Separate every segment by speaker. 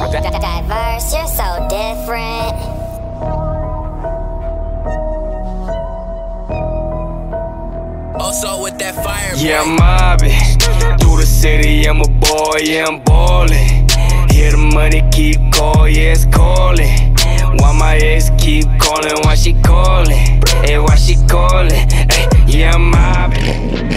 Speaker 1: Diverse, you're so different.
Speaker 2: Also with that fire,
Speaker 3: yeah, I'm mobbing through the city, I'm a boy, yeah, I'm ballin'. Hear the money keep calling, yeah, it's calling. Why my ex keep calling, why she calling? Hey, why she calling? Hey, yeah, I'm mobbing.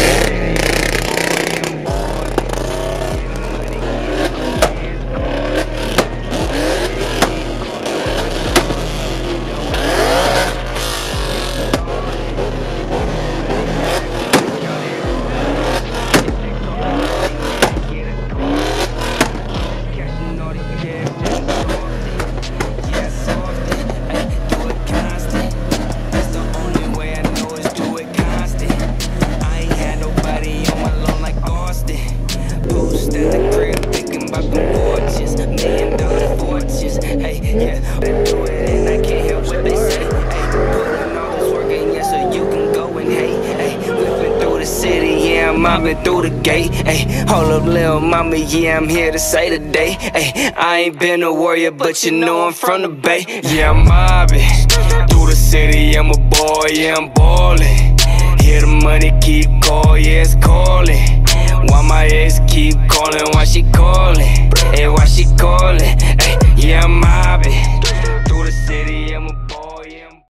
Speaker 3: Mobbing through the gate, ayy. Hold up, lil' mama, yeah, I'm here to say today, ayy. I ain't been a warrior, but you know I'm from the Bay. Yeah, I'm mobbing through the city, I'm a boy, yeah, I'm ballin'. Hear the money keep calling, yeah, it's calling. Why my ex keep calling, why she calling? Hey, why she calling? Ay, yeah, I'm